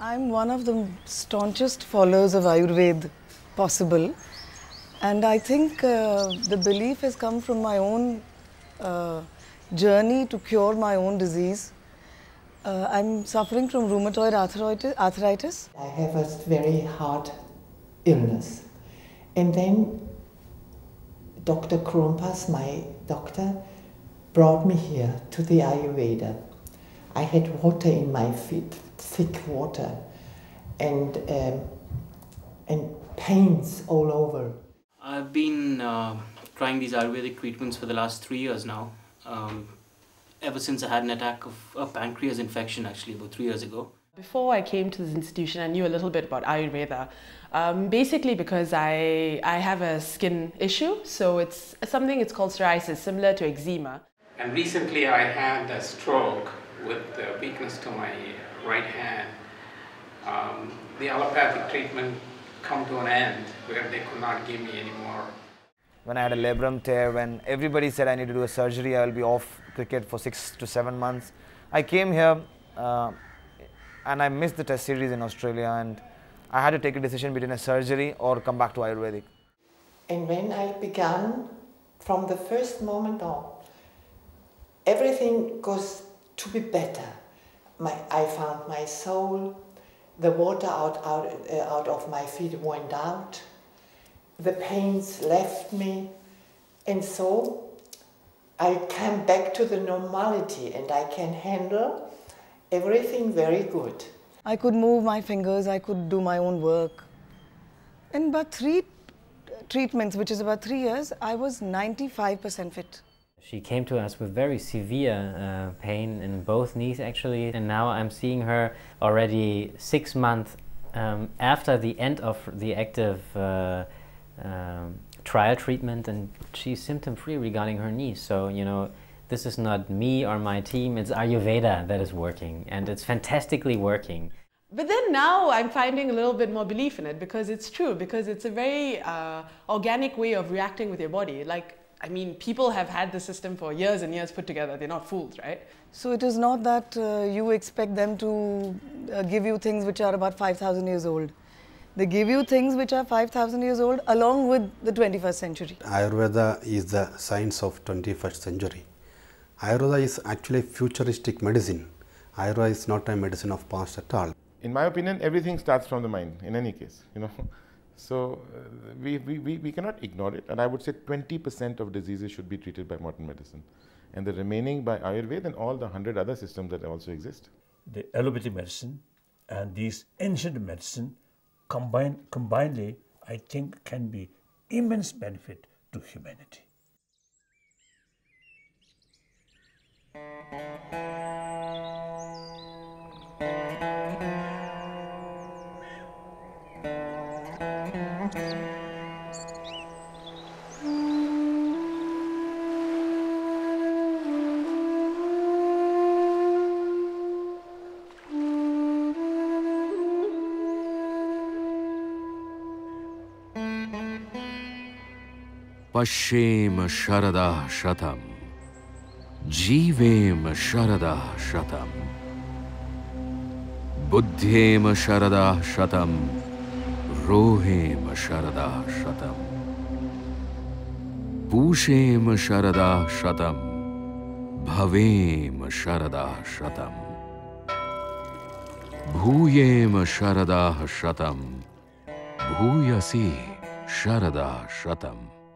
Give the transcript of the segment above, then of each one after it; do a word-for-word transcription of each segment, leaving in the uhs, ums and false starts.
I'm one of the staunchest followers of Ayurveda possible, and I think uh, the belief has come from my own uh, journey to cure my own disease. Uh, I'm suffering from rheumatoid arthritis. arthritis. I have a very hard illness, and then Doctor Krumpas, my doctor, brought me here to the Ayurveda. I had water in my feet, thick water, and um, and pains all over. I've been uh, trying these Ayurvedic treatments for the last three years now. Um, ever since I had an attack of a pancreas infection, actually, about three years ago. Before I came to this institution, I knew a little bit about Ayurveda. Um, basically because I, I have a skin issue, so it's something it's called psoriasis, similar to eczema. And recently I had a stroke with uh, weakness to my right hand. Um, the allopathic treatment come to an end where they could not give me anymore. When I had a labrum tear, when everybody said I need to do a surgery, I will be off cricket for six to seven months. I came here uh, and I missed the test series in Australia, and I had to take a decision between a surgery or come back to Ayurvedic. And when I began, from the first moment on, everything goes to be better. My, I found my soul, the water out, out, uh, out of my feet went out, the pains left me, and so I came back to the normality and I can handle everything very good. I could move my fingers, I could do my own work. In about three treatments, which is about three years, I was ninety-five percent fit. She came to us with very severe uh, pain in both knees actually, and now I'm seeing her already six months um, after the end of the active uh, um, trial treatment, and she's symptom free regarding her knees. So, you know, this is not me or my team, it's Ayurveda that is working, and it's fantastically working. But then now I'm finding a little bit more belief in it, because it's true, because it's a very uh, organic way of reacting with your body. Like, I mean, people have had the system for years and years put together. They're not fools, right? So it is not that uh, you expect them to uh, give you things which are about five thousand years old. They give you things which are five thousand years old along with the twenty-first century. Ayurveda is the science of twenty-first century. Ayurveda is actually futuristic medicine. Ayurveda is not a medicine of past at all. In my opinion, everything starts from the mind, in any case, you know. So uh, we, we, we, we cannot ignore it, and I would say twenty percent of diseases should be treated by modern medicine, and the remaining by Ayurveda and all the hundred other systems that also exist. The allopathic medicine and these ancient medicine combined, combinedly, I think can be immense benefit to humanity. Pashem Sharada Shatam, Jivem Sharada Shatam, Buddhem Sharada Shatam, Rohem Sharada Shatam, Pushem Sharada Shatam, Bhavem Sharada Shatam, Bhuyem Sharada Shatam, Bhuyasi Sharada Shatam.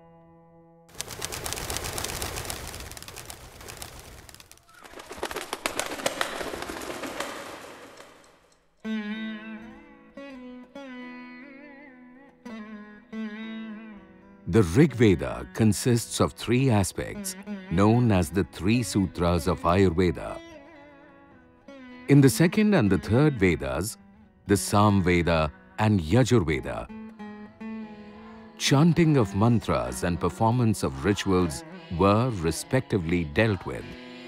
The Rig Veda consists of three aspects known as the three sutras of Ayurveda. In the second and the third Vedas, the Sam Veda and Yajurveda, chanting of mantras and performance of rituals were respectively dealt with.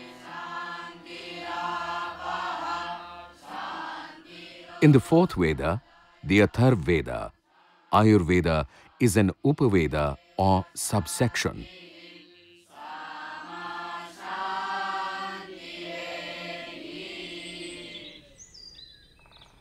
In the fourth Veda, the Atharva Veda, Ayurveda is an Upaveda or subsection.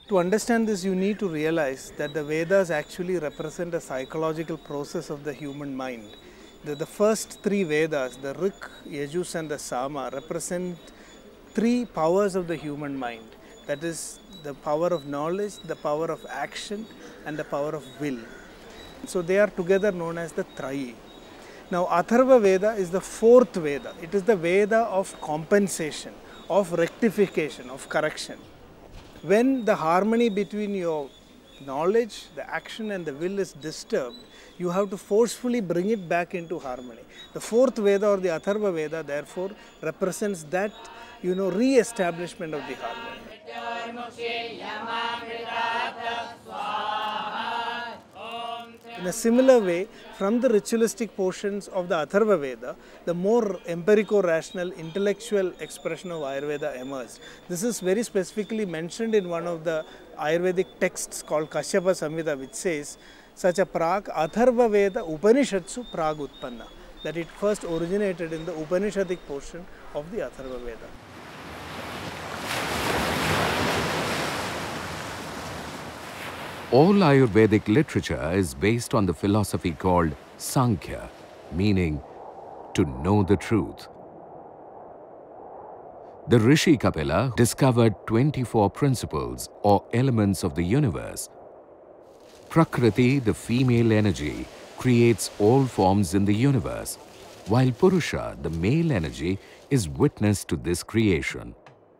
To understand this, you need to realize that the Vedas actually represent a psychological process of the human mind. The, the first three Vedas, the Rik, Yajus and the Sama, represent three powers of the human mind. That is the power of knowledge, the power of action and the power of will. So they are together known as the Trayi. Now Atharva Veda is the fourth Veda. It is the Veda of compensation, of rectification, of correction. When the harmony between your knowledge, the action and the will is disturbed, you have to forcefully bring it back into harmony. The fourth Veda or the Atharva Veda therefore represents that, you know, re-establishment of the harmony. In a similar way, from the ritualistic portions of the Atharva Veda, the more empirico-rational, intellectual expression of Ayurveda emerged. This is very specifically mentioned in one of the Ayurvedic texts called Kashyapa Samhita, which says, such a prag Atharva Veda Upanishatsu prag utpanna, that it first originated in the Upanishadic portion of the Atharva Veda. All Ayurvedic literature is based on the philosophy called Sankhya, meaning to know the truth. The Rishi Kapila discovered twenty-four principles or elements of the universe. Prakriti, the female energy, creates all forms in the universe, while Purusha, the male energy, is witness to this creation.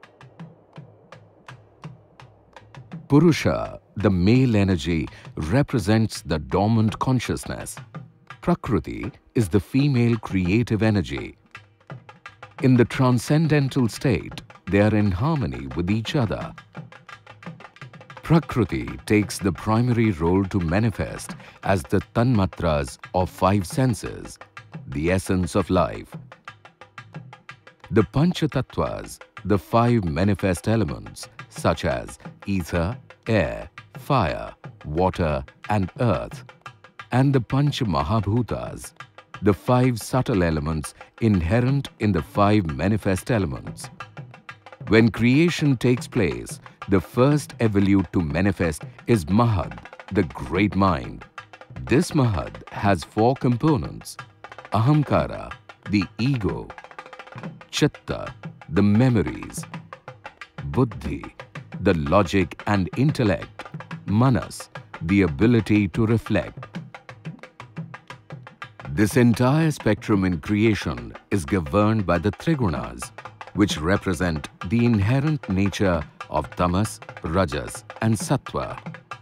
Purusha, the male energy, represents the dormant consciousness. Prakriti is the female creative energy. In the transcendental state, they are in harmony with each other. Prakriti takes the primary role to manifest as the tanmatras or five senses, the essence of life. The Panchatattvas, the five manifest elements, such as ether, air, fire, water and earth, and the Panch Mahabhutas, the five subtle elements inherent in the five manifest elements. When creation takes place, the first evolute to manifest is Mahad, the great mind. This Mahad has four components: Ahamkara, the ego; Chitta, the memories; Buddhi, the logic and intellect; Manas, the ability to reflect. This entire spectrum in creation is governed by the Trigunas, which represent the inherent nature of Tamas, Rajas and Sattva.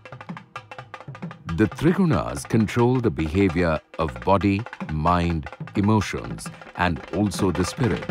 The Trigunas control the behavior of body, mind, emotions and also the spirit.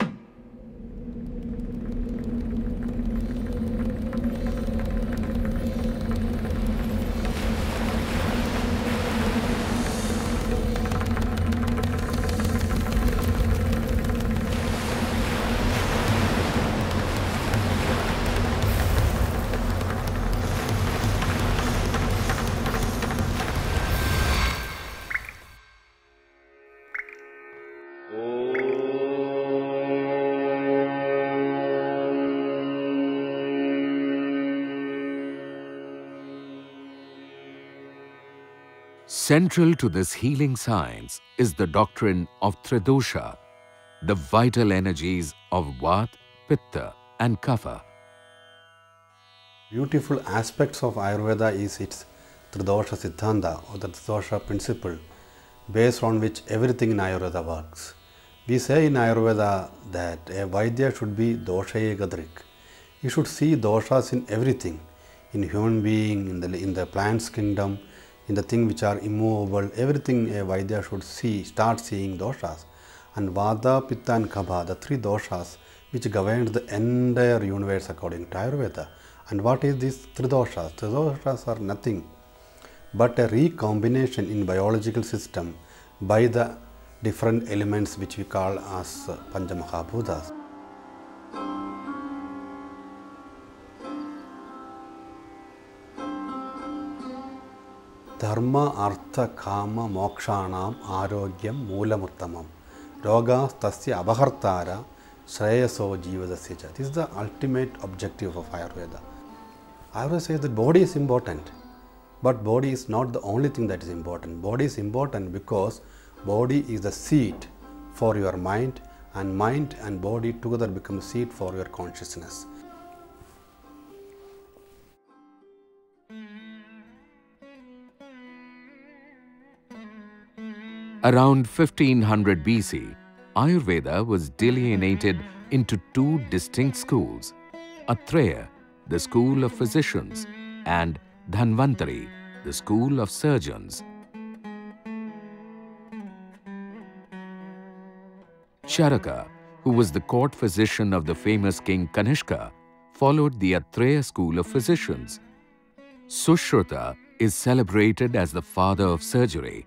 Central to this healing science is the doctrine of Tridosha, the vital energies of Vata, Pitta and Kapha. Beautiful aspects of Ayurveda is its Tridosha Siddhanta or the Tridosha principle, based on which everything in Ayurveda works. We say in Ayurveda that a Vaidya should be dosha egadrik. He should see doshas in everything, in human being, in the, in the plants kingdom, in the things which are immovable, everything a Vaidya should see, start seeing doshas. And Vata, Pitta and Kapha, the three doshas which govern the entire universe according to Ayurveda. And what is this Tridoshas? Tridoshas are nothing but a recombination in biological system by the different elements which we call as Panchamahabhutas. Dharma, Artha, Kama, Mokshanam, Arogyam, Moolamuttamam. Rogas Tasya Abahartara, Shreyaso Jivadasya. This is the ultimate objective of Ayurveda. Ayurveda says that body is important, but body is not the only thing that is important. Body is important because body is the seat for your mind, and mind and body together become a seat for your consciousness. Around fifteen hundred B C, Ayurveda was delineated into two distinct schools, Atreya, the school of physicians, and Dhanvantari, the school of surgeons. Charaka, who was the court physician of the famous king Kanishka, followed the Atreya school of physicians. Sushruta is celebrated as the father of surgery.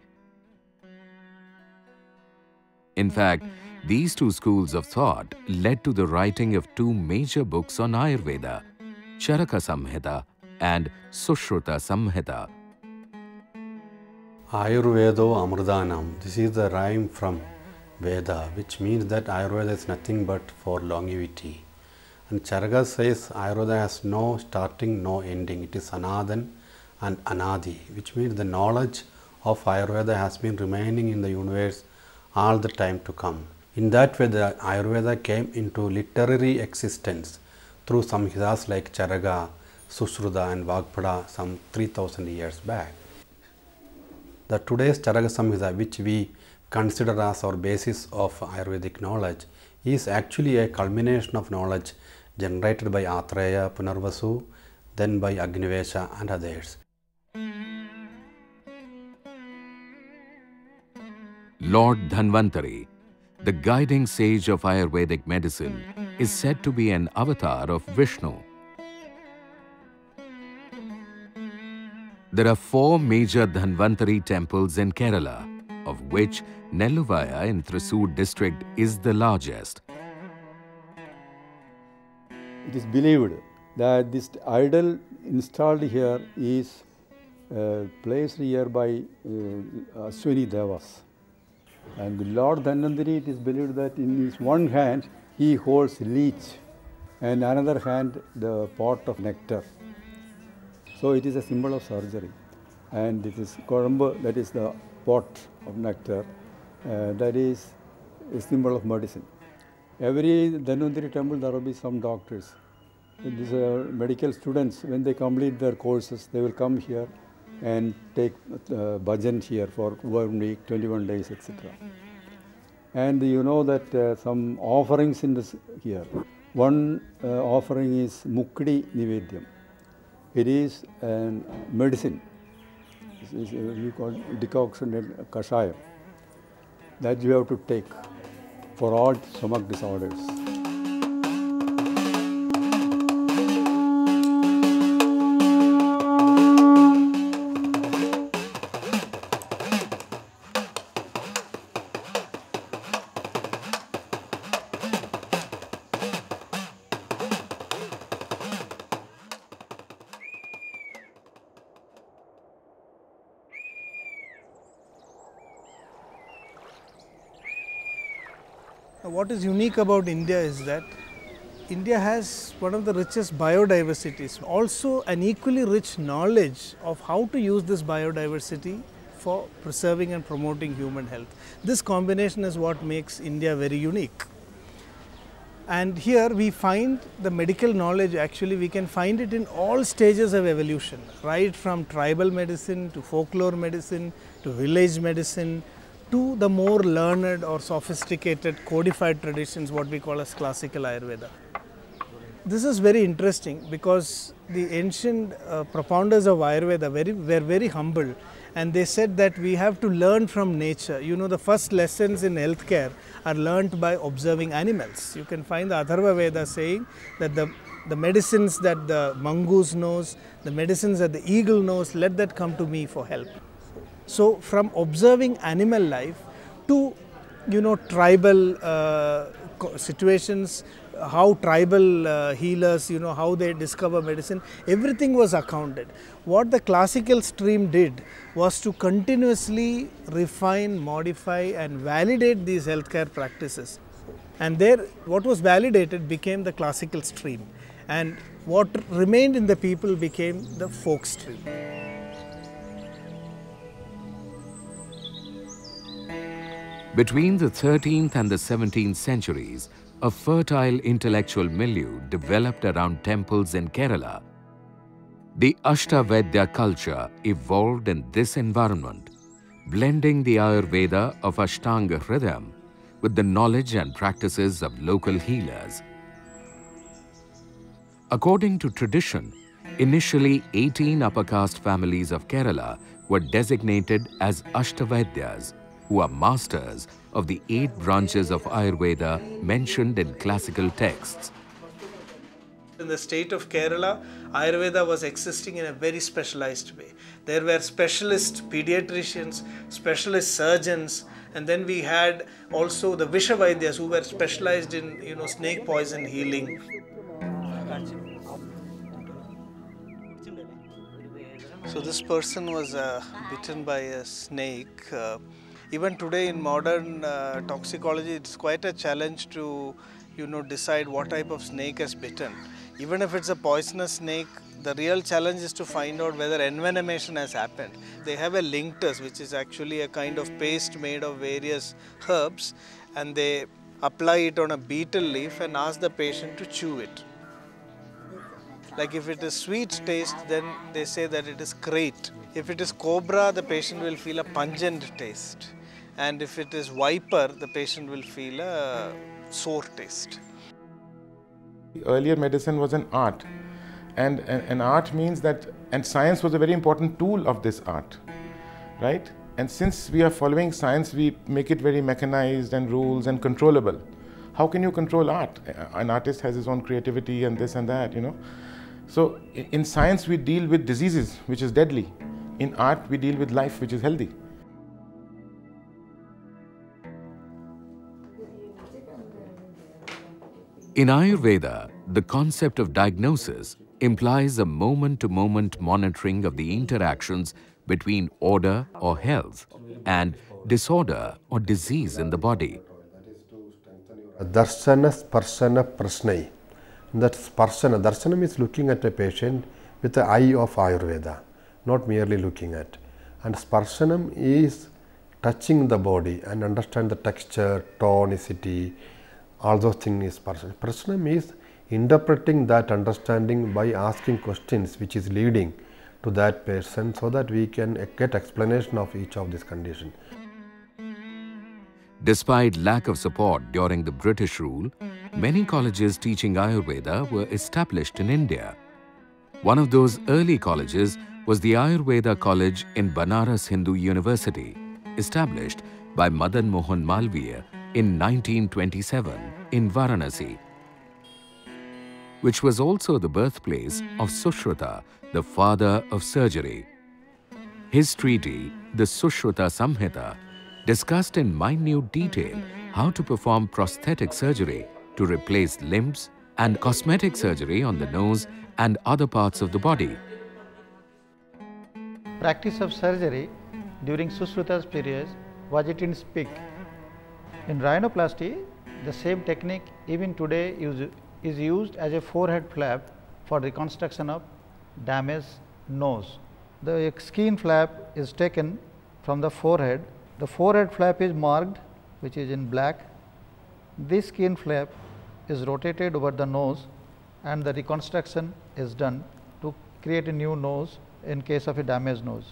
In fact, these two schools of thought led to the writing of two major books on Ayurveda, Charaka Samhita and Sushruta Samhita. Ayurvedo Amrudanam. This is the rhyme from Veda, which means that Ayurveda is nothing but for longevity. And Charaka says Ayurveda has no starting, no ending. It is Anadan and Anadi, which means the knowledge of Ayurveda has been remaining in the universe all the time to come. In that way, the Ayurveda came into literary existence through samhitas like Charaka, Sushruta and Vagpada some three thousand years back. The today's Charaka Samhita, which we consider as our basis of Ayurvedic knowledge, is actually a culmination of knowledge generated by Atreya, Punarvasu, then by Agnivesha and others. Lord Dhanvantari, the guiding sage of Ayurvedic medicine, is said to be an avatar of Vishnu. There are four major Dhanvantari temples in Kerala, of which Nelluvaya in Thrissur district is the largest. It is believed that this idol installed here is uh, placed here by uh, Aswini Devas. And the Lord Dhanvantari, it is believed that in his one hand he holds leech and another hand the pot of nectar. So it is a symbol of surgery. And it is Kodambu, that is the pot of nectar, uh, that is a symbol of medicine. Every Dhanvantari temple there will be some doctors. These are medical students, when they complete their courses, they will come here and take uh, bhajan here for one week, twenty-one days, et cetera. And you know that uh, some offerings in this here. One uh, offering is Mukdi Nivedyam. It is a medicine. It is, uh, we call it decoctionated kashayam that you have to take for all stomach disorders. What is unique about India is that India has one of the richest biodiversities, also an equally rich knowledge of how to use this biodiversity for preserving and promoting human health. This combination is what makes India very unique. And here we find the medical knowledge, actually we can find it in all stages of evolution, right from tribal medicine to folklore medicine to village medicine to the more learned or sophisticated codified traditions, what we call as classical Ayurveda. This is very interesting because the ancient uh, propounders of Ayurveda very, were very humble, and they said that we have to learn from nature. You know, the first lessons in healthcare are learnt by observing animals. You can find the Atharva Veda saying that the, the medicines that the mongoose knows, the medicines that the eagle knows, let that come to me for help. So from observing animal life to, you know, tribal uh, situations, how tribal uh, healers, you know, how they discover medicine, everything was accounted. What the classical stream did was to continuously refine, modify and validate these healthcare practices. And there, what was validated became the classical stream. And what remained in the people became the folk stream. Between the thirteenth and the seventeenth centuries, a fertile intellectual milieu developed around temples in Kerala. The Ashtavedya culture evolved in this environment, blending the Ayurveda of Ashtanga Hridayam with the knowledge and practices of local healers. According to tradition, initially eighteen upper caste families of Kerala were designated as Ashtavedyas, who are masters of the eight branches of Ayurveda mentioned in classical texts. In the state of Kerala, Ayurveda was existing in a very specialized way. There were specialist pediatricians, specialist surgeons, and then we had also the Vishavaidyas who were specialized in, you know, snake poison healing. So this person was uh, bitten by a snake. Uh, even today in modern uh, toxicology, it's quite a challenge to, you know, decide what type of snake has bitten. Even if it's a poisonous snake, the real challenge is to find out whether envenomation has happened. They have a linctus, which is actually a kind of paste made of various herbs, and they apply it on a betel leaf and ask the patient to chew it. Like if it is sweet taste, then they say that it is great. If it is cobra, the patient will feel a pungent taste. And if it is viper, the patient will feel a sour taste. Earlier medicine was an art, and an art means that, and science was a very important tool of this art, right? And since we are following science, we make it very mechanized and rules and controllable. How can you control art? An artist has his own creativity and this and that, you know. So in science we deal with diseases, which is deadly. In art we deal with life, which is healthy. In Ayurveda, the concept of diagnosis implies a moment-to-moment monitoring of the interactions between order or health and disorder or disease in the body. Darshana Sparshana Prasnai. That Sparshana, Darshana means looking at a patient with the eye of Ayurveda, not merely looking at. And Sparshanam is touching the body and understand the texture, tonicity, all those things is Sparshanam. Prashanam is interpreting that understanding by asking questions which is leading to that person so that we can get explanation of each of these conditions. Despite lack of support during the British rule, many colleges teaching Ayurveda were established in India. One of those early colleges was the Ayurveda College in Banaras Hindu University, established by Madan Mohan Malviya in nineteen twenty-seven in Varanasi, which was also the birthplace of Sushruta, the father of surgery. His treatise, the Sushruta Samhita, discussed in minute detail how to perform prosthetic surgery to replace limbs and cosmetic surgery on the nose and other parts of the body. Practice of surgery during Sushruta's period was at its peak. In rhinoplasty, the same technique even today is, is used as a forehead flap for reconstruction of damaged nose. The skin flap is taken from the forehead. The forehead flap is marked, which is in black. This skin flap is rotated over the nose and the reconstruction is done to create a new nose in case of a damaged nose.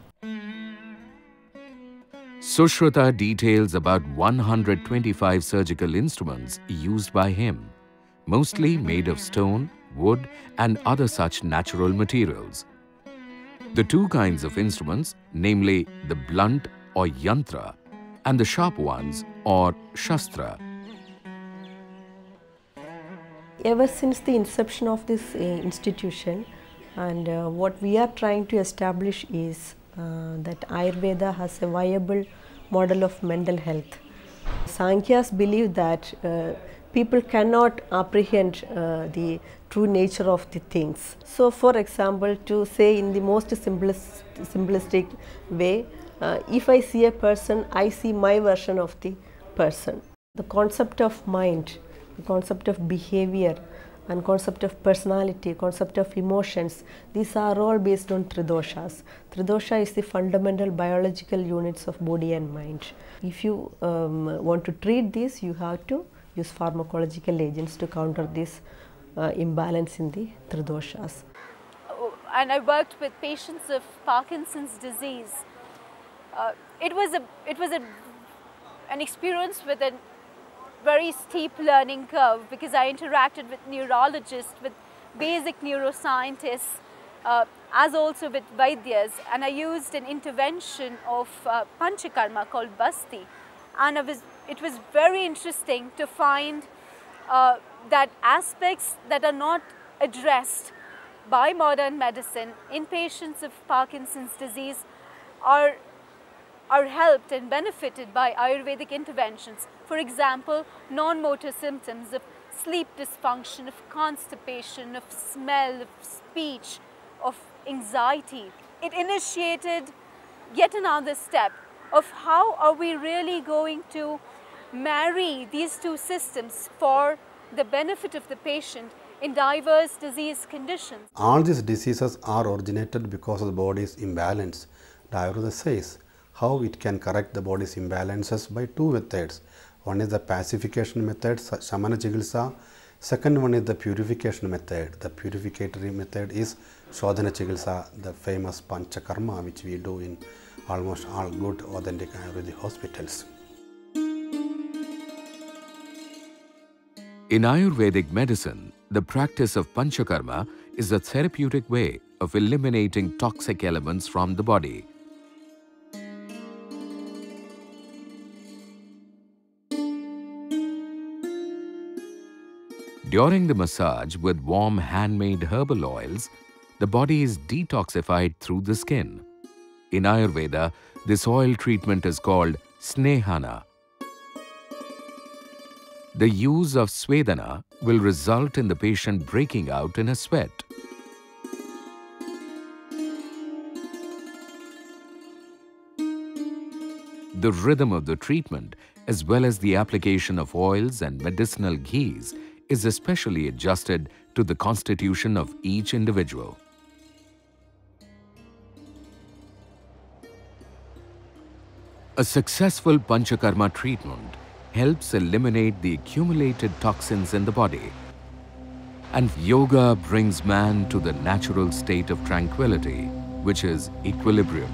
Sushruta details about one hundred twenty-five surgical instruments used by him, mostly made of stone, wood and other such natural materials. The two kinds of instruments, namely the blunt or yantra and the sharp ones or shastra. Ever since the inception of this uh, institution, and uh, what we are trying to establish is uh, that Ayurveda has a viable model of mental health. Sankhyas believe that uh, people cannot apprehend uh, the true nature of the things. So for example, to say in the most simplest, simplistic way, uh, if I see a person, I see my version of the person. The concept of mind, the concept of behavior and concept of personality, concept of emotions. These are all based on tridoshas. Tridosha is the fundamental biological units of body and mind. If you um, want to treat this, you have to use pharmacological agents to counter this uh, imbalance in the tridoshas. And I worked with patients of Parkinson's disease. Uh, it was a it was a an experience with a very steep learning curve, because I interacted with neurologists, with basic neuroscientists, uh, as also with Vaidyas, and I used an intervention of uh, Panchakarma called Basti, and it was, it was very interesting to find uh, that aspects that are not addressed by modern medicine in patients of Parkinson's disease are are helped and benefited by Ayurvedic interventions. For example, non-motor symptoms of sleep dysfunction, of constipation, of smell, of speech, of anxiety. It initiated yet another step of how are we really going to marry these two systems for the benefit of the patient in diverse disease conditions. All these diseases are originated because the body is imbalanced. The Ayurveda says how it can correct the body's imbalances by two methods. One is the pacification method, Shamana Chikitsa. Second one is the purification method. The purificatory method is Shodhana Chikitsa, the famous Panchakarma, which we do in almost all good authentic Ayurvedic hospitals. In Ayurvedic medicine, the practice of Panchakarma is a therapeutic way of eliminating toxic elements from the body. During the massage with warm handmade herbal oils, the body is detoxified through the skin. In Ayurveda, this oil treatment is called Snehana. The use of Svedana will result in the patient breaking out in a sweat. The rhythm of the treatment, as well as the application of oils and medicinal ghees, is especially adjusted to the constitution of each individual. A successful Panchakarma treatment helps eliminate the accumulated toxins in the body, and yoga brings man to the natural state of tranquility, which is equilibrium.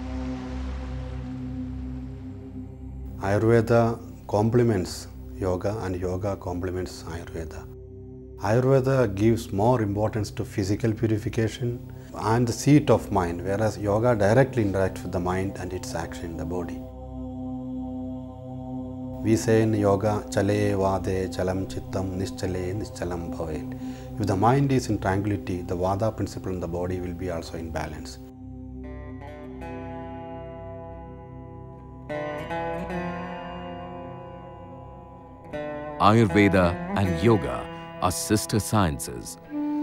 Ayurveda complements yoga and yoga complements Ayurveda. Ayurveda gives more importance to physical purification and the seat of mind, whereas yoga directly interacts with the mind and its action in the body. We say in yoga, chale vade chalam chittam nischale nischalam bhavet. If the mind is in tranquility, the vada principle in the body will be also in balance. Ayurveda and yoga are sister sciences.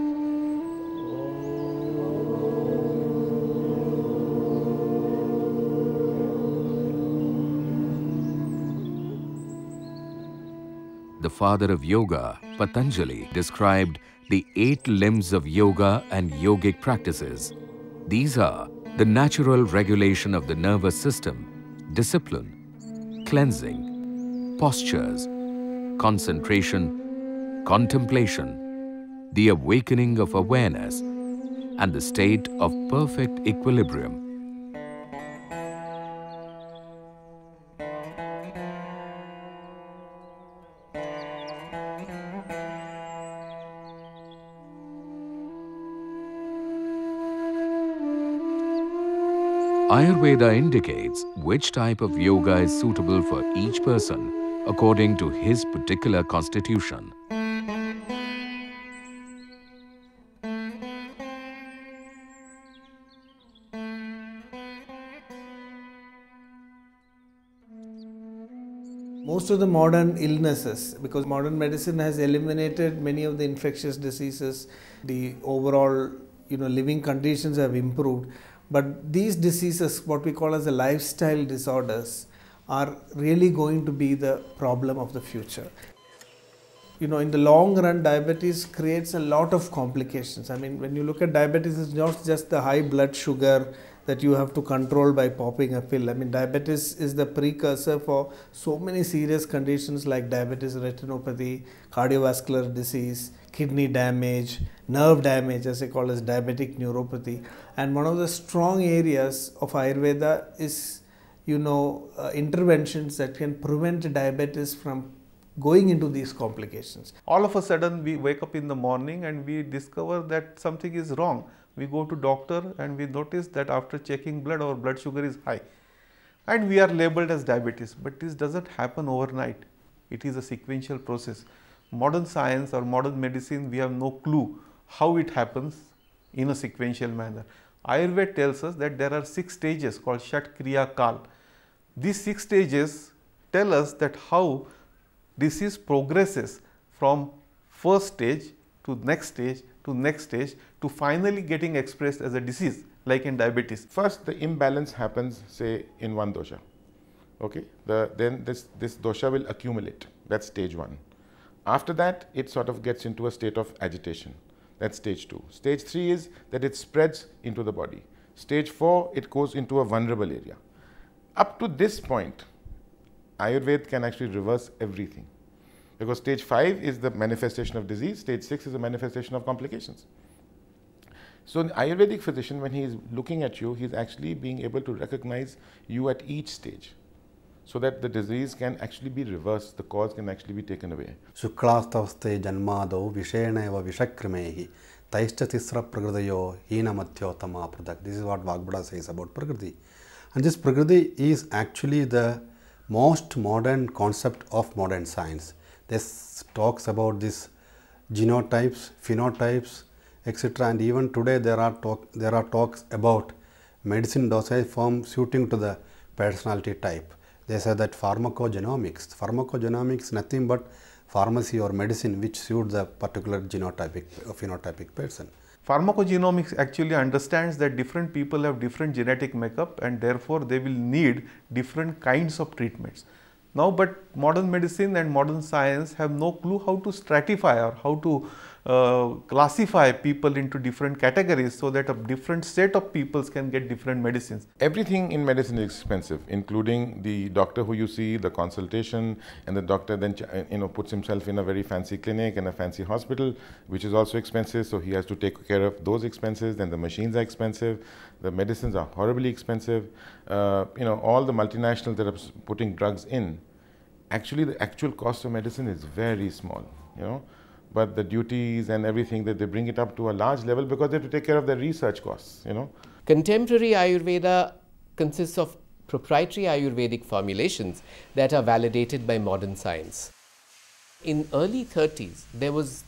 The father of yoga, Patanjali, described the eight limbs of yoga and yogic practices. These are the natural regulation of the nervous system, discipline, cleansing, postures, concentration, contemplation, the awakening of awareness, and the state of perfect equilibrium. Ayurveda indicates which type of yoga is suitable for each person according to his particular constitution. Most of the modern illnesses, because modern medicine has eliminated many of the infectious diseases, the overall you know, living conditions have improved. But these diseases, what we call as the lifestyle disorders, are really going to be the problem of the future. you know, in the long run, diabetes creates a lot of complications. I mean, when you look at diabetes, it's not just the high blood sugar that you have to control by popping a pill. I mean, diabetes is the precursor for so many serious conditions like diabetes retinopathy, cardiovascular disease, kidney damage, nerve damage, as they call as diabetic neuropathy. And one of the strong areas of Ayurveda is, you know, uh, interventions that can prevent diabetes from going into these complications. All of a sudden we wake up in the morning and we discover that something is wrong. We go to doctor and we notice that after checking blood, our blood sugar is high and we are labeled as diabetes. But this doesn't happen overnight. It is a sequential process. Modern science or modern medicine, we have no clue how it happens in a sequential manner. Ayurveda tells us that there are six stages called Shat Kriya Kal. These six stages tell us that how disease progresses from first stage to next stage to next stage to finally getting expressed as a disease like in diabetes. First, the imbalance happens, say, in one dosha. Okay, the, then this, this dosha will accumulate. That's stage one. After that, it sort of gets into a state of agitation. That's stage two. Stage three is that it spreads into the body. Stage four, it goes into a vulnerable area. Up to this point, Ayurveda can actually reverse everything. Because stage five is the manifestation of disease, stage six is the manifestation of complications. So an Ayurvedic physician, when he is looking at you, he is actually being able to recognize you at each stage, so that the disease can actually be reversed, the cause can actually be taken away. Shuklastavaste janmado visheneva vishakrimehi taishcha tisra prakritiyo hina mathyotama pradak. This is what Vagbada says about Prakriti. And this Prakriti is actually the most modern concept of modern science. This talks about this genotypes, phenotypes, et cetera. And even today there are talk, there are talks about medicine dosage form suiting to the personality type. They say that pharmacogenomics, pharmacogenomics is nothing but pharmacy or medicine which suits the particular genotypic or phenotypic person. Pharmacogenomics actually understands that different people have different genetic makeup and therefore they will need different kinds of treatments. Now, but modern medicine and modern science have no clue how to stratify or how to uh, classify people into different categories so that a different set of people can get different medicines. Everything in medicine is expensive, including the doctor who you see, the consultation, and the doctor then you know puts himself in a very fancy clinic and a fancy hospital, which is also expensive, so he has to take care of those expenses. Then the machines are expensive, the medicines are horribly expensive. Uh, you know, all the multinationals that are putting drugs in, actually the actual cost of medicine is very small, you know, but the duties and everything that they bring it up to a large level because they have to take care of their research costs, you know. Contemporary Ayurveda consists of proprietary Ayurvedic formulations that are validated by modern science. In early thirties, there was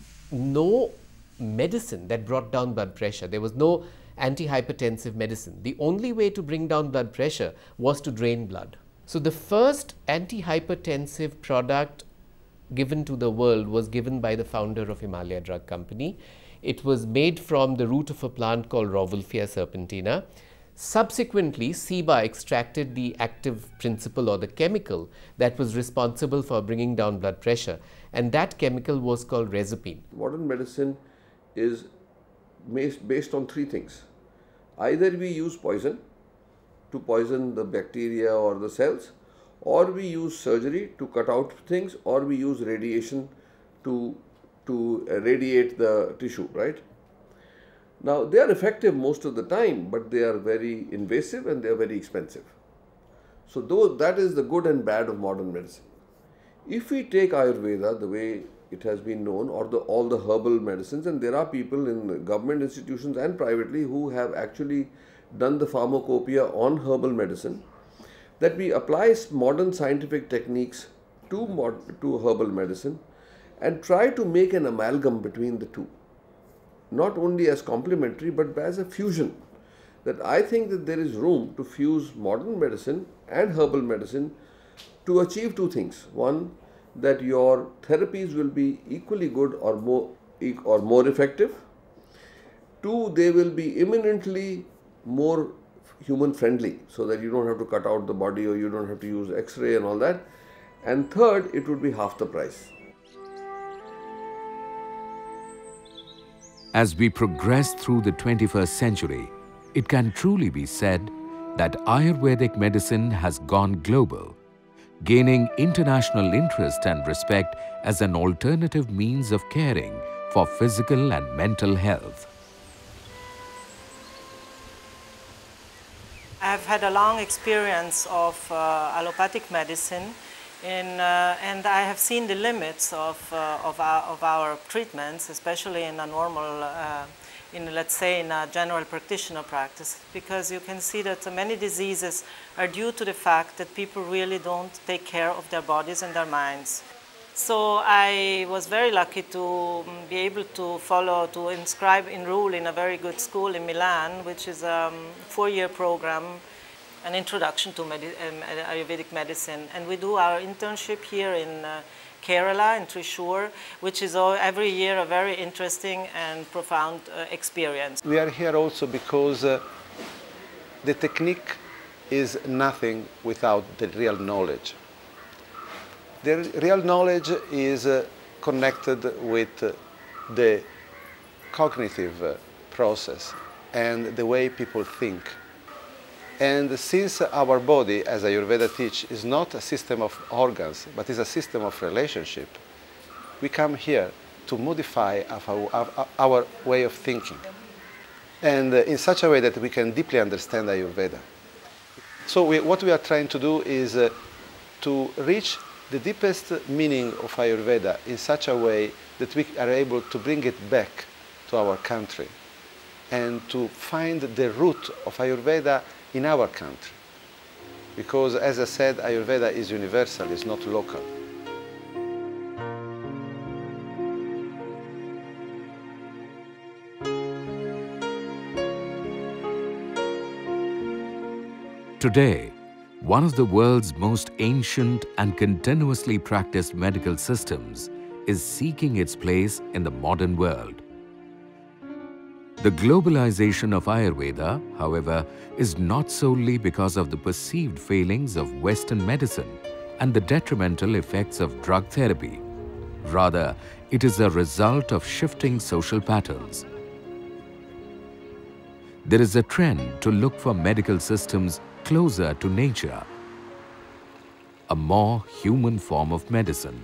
no medicine that brought down blood pressure. There was no antihypertensive medicine. The only way to bring down blood pressure was to drain blood. So the first antihypertensive product given to the world was given by the founder of Himalaya Drug Company. It was made from the root of a plant called Rauwolfia serpentina. Subsequently, Seba extracted the active principle or the chemical that was responsible for bringing down blood pressure, and that chemical was called rezapine. Modern medicine is based on three things. Either we use poison to poison the bacteria or the cells, or we use surgery to cut out things, or we use radiation to, to radiate the tissue, right? Now, they are effective most of the time, but they are very invasive and they are very expensive. So, those, that is the good and bad of modern medicine. If we take Ayurveda the way it has been known, or the, all the herbal medicines, and there are people in government institutions and privately who have actually done the pharmacopoeia on herbal medicine, that we apply modern scientific techniques to, mod, to herbal medicine and try to make an amalgam between the two, not only as complementary but as a fusion. That I think that there is room to fuse modern medicine and herbal medicine to achieve two things. One, that your therapies will be equally good or more, or more effective. Two, they will be imminently more human friendly, so that you don't have to cut out the body or you don't have to use X-ray and all that. And third, it would be half the price. As we progress through the twenty-first century, it can truly be said that Ayurvedic medicine has gone global, gaining international interest and respect as an alternative means of caring for physical and mental health. I have had a long experience of uh, allopathic medicine, in, uh, and I have seen the limits of, uh, of, our, of our treatments, especially in a normal, uh, in, let's say, in a general practitioner practice, because you can see that many diseases are due to the fact that people really don't take care of their bodies and their minds. So I was very lucky to be able to follow, to inscribe, enroll in a very good school in Milan, which is a four-year program, an introduction to Medi um, Ayurvedic medicine. And we do our internship here in uh, Kerala, in Thrissur, which is all, every year a very interesting and profound uh, experience. We are here also because uh, the technique is nothing without the real knowledge. The real knowledge is uh, connected with uh, the cognitive uh, process and the way people think. And since our body, as Ayurveda teaches, is not a system of organs, but is a system of relationship, we come here to modify our, our, our way of thinking, and uh, in such a way that we can deeply understand Ayurveda. So we, what we are trying to do is uh, to reach the deepest meaning of Ayurveda in such a way that we are able to bring it back to our country and to find the root of Ayurveda in our country. Because, as I said, Ayurveda is universal, it's not local. Today, one of the world's most ancient and continuously practiced medical systems is seeking its place in the modern world. The globalization of Ayurveda, however, is not solely because of the perceived failings of Western medicine and the detrimental effects of drug therapy. Rather, it is a result of shifting social patterns. There is a trend to look for medical systems closer to nature, a more human form of medicine.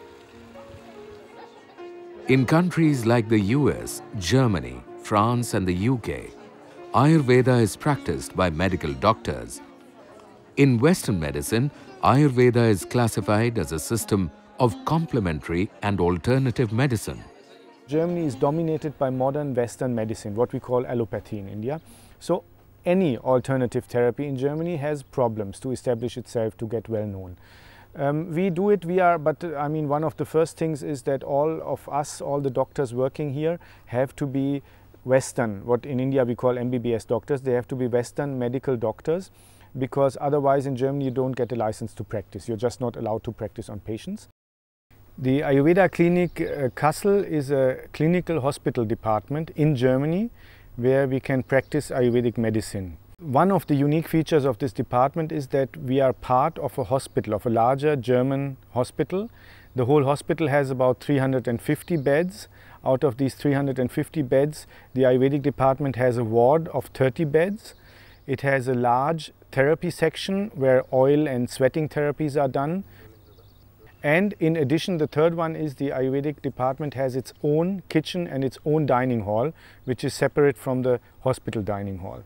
In countries like the U S, Germany, France and the U K, Ayurveda is practiced by medical doctors. In Western medicine, Ayurveda is classified as a system of complementary and alternative medicine. Germany is dominated by modern Western medicine, what we call allopathy in India. So any alternative therapy in Germany has problems to establish itself, to get well known. Um, we do it, we are, but uh, I mean, one of the first things is that all of us, all the doctors working here have to be Western, what in India we call M B B S doctors. They have to be Western medical doctors, because otherwise in Germany you don't get a license to practice. You're just not allowed to practice on patients. The Ayurveda clinic uh, Kassel is a clinical hospital department in Germany where we can practice Ayurvedic medicine. One of the unique features of this department is that we are part of a hospital, of a larger German hospital. The whole hospital has about three hundred fifty beds. Out of these three hundred fifty beds, the Ayurvedic department has a ward of thirty beds. It has a large therapy section where oil and sweating therapies are done. And in addition, the third one is the Ayurvedic department has its own kitchen and its own dining hall, which is separate from the hospital dining hall.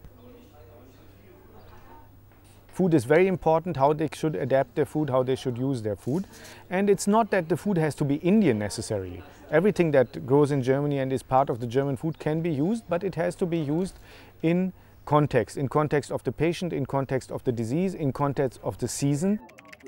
Food is very important, how they should adapt their food, how they should use their food. And it's not that the food has to be Indian necessarily. Everything that grows in Germany and is part of the German food can be used, but it has to be used in context, in context of the patient, in context of the disease, in context of the season.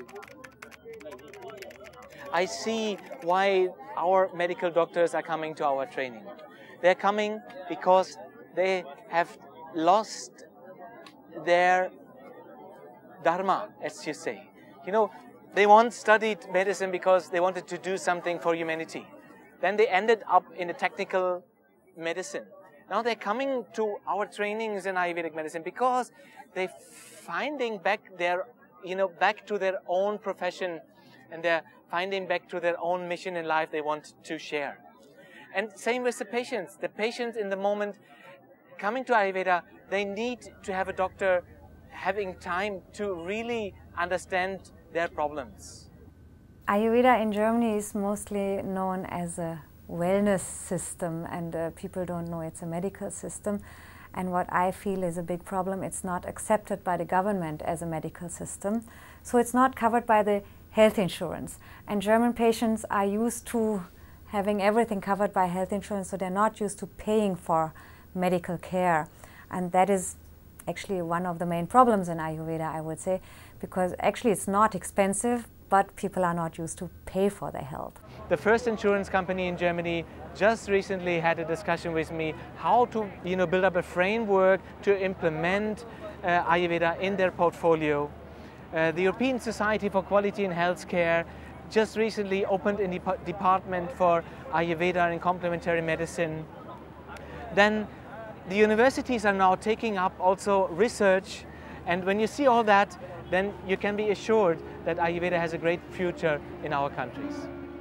I see why our medical doctors are coming to our training. They're coming because they have lost their dharma, as you say. You know, they once studied medicine because they wanted to do something for humanity. Then they ended up in a technical medicine. Now they're coming to our trainings in Ayurvedic medicine because they're finding back their, you know, back to their own profession, and they're finding back to their own mission in life they want to share. And same with the patients. The patients in the moment coming to Ayurveda, they need to have a doctor having time to really understand their problems. Ayurveda in Germany is mostly known as a wellness system, and uh, people don't know it's a medical system. And what I feel is a big problem, it's not accepted by the government as a medical system. So it's not covered by the health insurance. And German patients are used to having everything covered by health insurance, so they're not used to paying for medical care. And that is actually one of the main problems in Ayurveda, I would say, because actually it's not expensive, but people are not used to pay for their health. The first insurance company in Germany just recently had a discussion with me how to you know, build up a framework to implement uh, Ayurveda in their portfolio. Uh, the European Society for Quality in Healthcare just recently opened a dep department for Ayurveda and complementary medicine. Then the universities are now taking up also research, and when you see all that, then you can be assured that Ayurveda has a great future in our countries.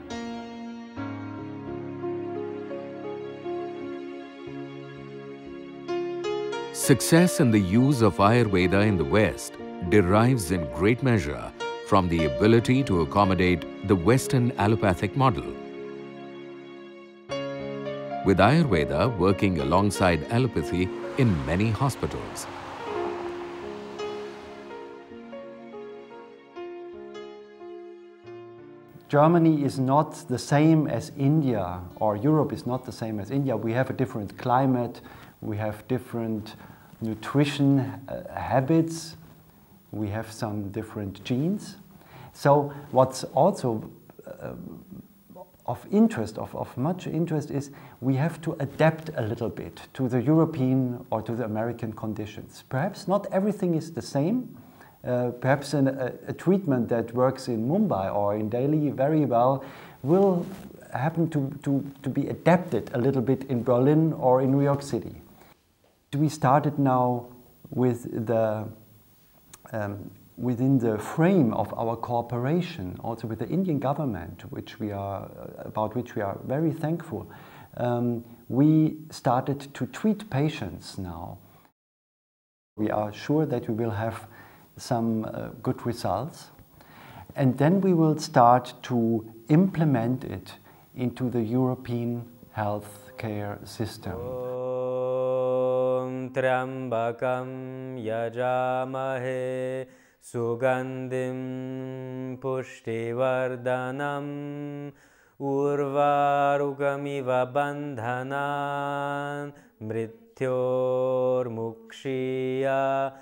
Success in the use of Ayurveda in the West derives in great measure from the ability to accommodate the Western allopathic model. With Ayurveda working alongside allopathy in many hospitals. Germany is not the same as India, or Europe is not the same as India. We have a different climate, we have different nutrition uh, habits, we have some different genes. So what's also uh, of interest, of, of much interest, is we have to adapt a little bit to the European or to the American conditions. Perhaps not everything is the same. Uh, perhaps an, a, a treatment that works in Mumbai or in Delhi very well will happen to, to, to be adapted a little bit in Berlin or in New York City. We started now with the, um, within the frame of our cooperation, also with the Indian government, which we are, about which we are very thankful. Um, we started to treat patients now. We are sure that we will have some uh, good results, and then we will start to implement it into the European healthcare system. Om Trambakam Yajamahe Sugandim Pushtivardhanam Urvarukamiva Bandhanan Mrityor Mukshiya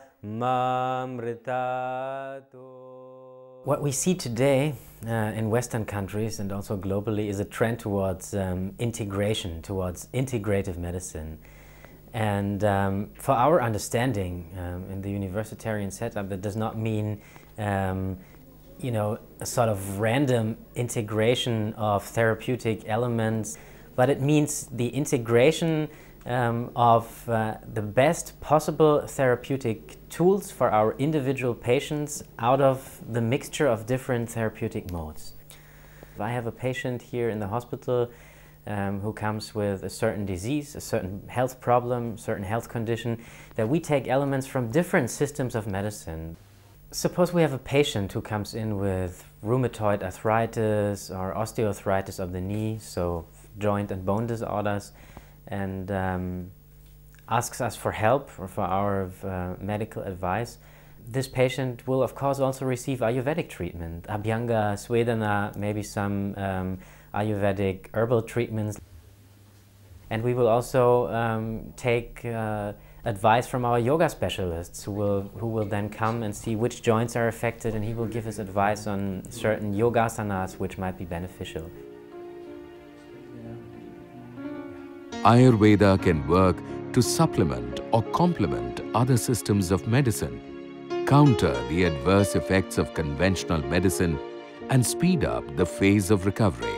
What we see today uh, in Western countries and also globally is a trend towards um, integration, towards integrative medicine. And um, for our understanding um, in the universitarian setup, that does not mean um, you know, a sort of random integration of therapeutic elements, but it means the integration Um, of uh, the best possible therapeutic tools for our individual patients out of the mixture of different therapeutic modes. If I have a patient here in the hospital um, who comes with a certain disease, a certain health problem, certain health condition, that we take elements from different systems of medicine. Suppose we have a patient who comes in with rheumatoid arthritis or osteoarthritis of the knee, so joint and bone disorders, and um, asks us for help or for our uh, medical advice. This patient will of course also receive Ayurvedic treatment, Abhyanga, Swedana, maybe some um, Ayurvedic herbal treatments. And we will also um, take uh, advice from our yoga specialists who will, who will then come and see which joints are affected, and he will give us advice on certain yogasanas which might be beneficial. Ayurveda can work to supplement or complement other systems of medicine, counter the adverse effects of conventional medicine, and speed up the phase of recovery.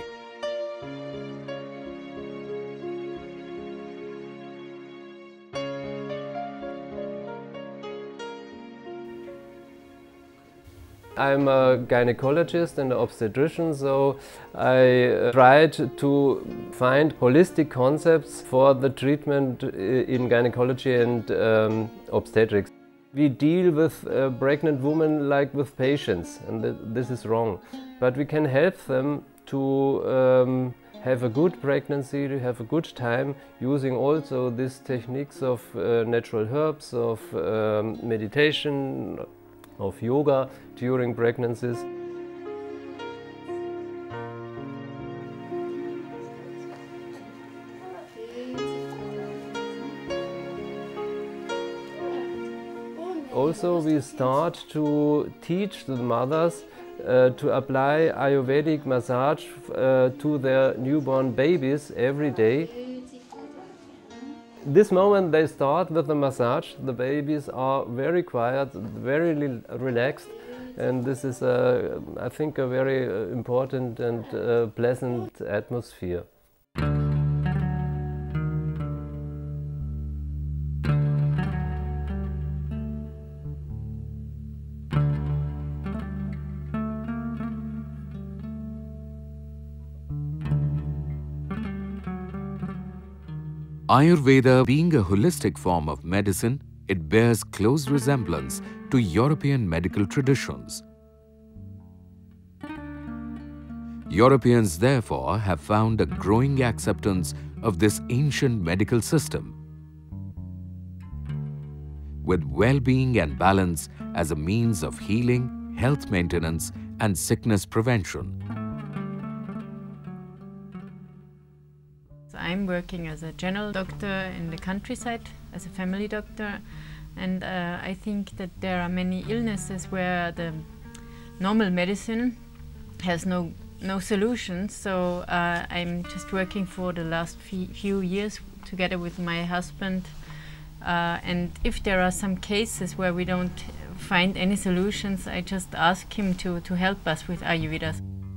I'm a gynecologist and an obstetrician, so I uh, tried to find holistic concepts for the treatment in gynecology and um, obstetrics. We deal with uh, pregnant women like with patients, and th this is wrong. But we can help them to um, have a good pregnancy, to have a good time, using also these techniques of uh, natural herbs, of um, meditation, of yoga during pregnancies. Also, we start to teach the mothers uh, to apply Ayurvedic massage uh, to their newborn babies every day. This moment they start with the massage, the babies are very quiet, very relaxed, and this is, uh, I think, a very important and uh, pleasant atmosphere. Ayurveda, being a holistic form of medicine, it bears close resemblance to European medical traditions. Europeans, therefore, have found a growing acceptance of this ancient medical system, with well-being and balance as a means of healing, health maintenance, and sickness prevention. I'm working as a general doctor in the countryside, as a family doctor, and uh, I think that there are many illnesses where the normal medicine has no, no solution. So uh, I'm just working for the last few years together with my husband, uh, and if there are some cases where we don't find any solutions, I just ask him to, to help us with Ayurveda.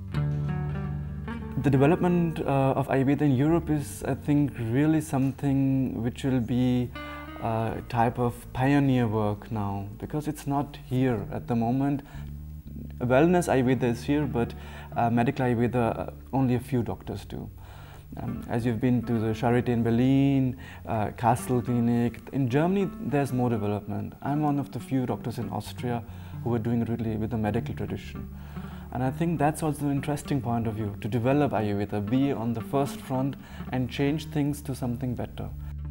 The development uh, of Ayurveda in Europe is, I think, really something which will be a type of pioneer work now, because it's not here at the moment. Wellness Ayurveda is here, but uh, medical Ayurveda only a few doctors do. Um, as you've been to the Charité in Berlin, uh, Castle Clinic, in Germany there's more development. I'm one of the few doctors in Austria who are doing it really with the medical tradition. And I think that's also an interesting point of view, to develop Ayurveda, be on the first front and change things to something better.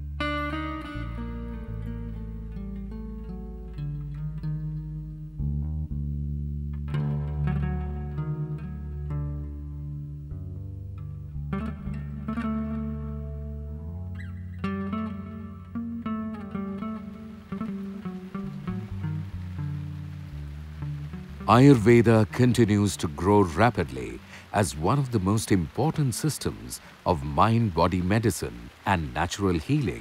Ayurveda continues to grow rapidly as one of the most important systems of mind-body medicine and natural healing.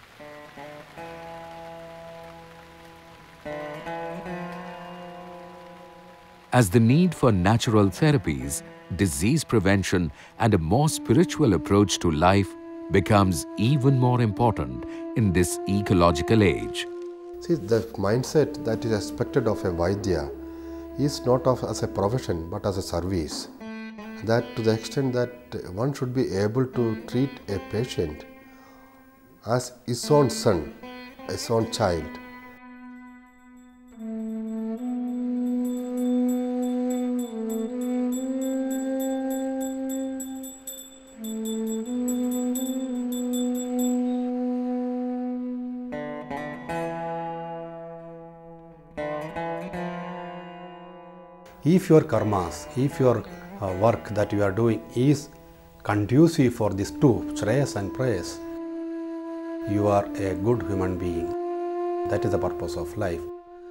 As the need for natural therapies, disease prevention, and a more spiritual approach to life becomes even more important in this ecological age. See, the mindset that is expected of a Vaidya is not of as a profession but as a service. That to the extent that one should be able to treat a patient as his own son, his own child. If your karmas, if your uh, work that you are doing is conducive for these two, Shreyas and Prayas, you are a good human being. That is the purpose of life.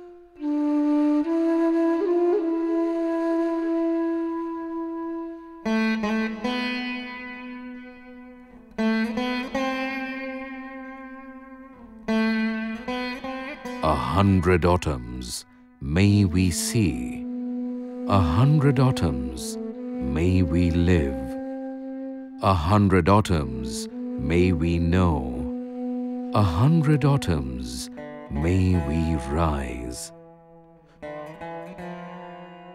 A hundred autumns may we see, a hundred autumns may we live, a hundred autumns may we know, a hundred autumns may we rise.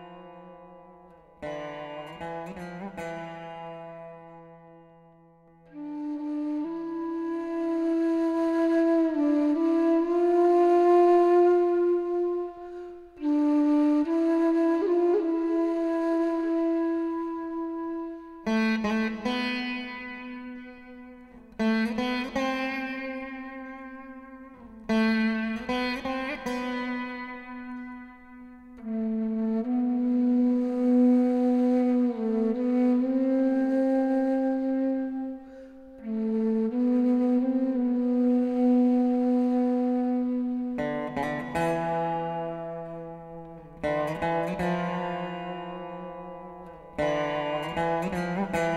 Ayurveda.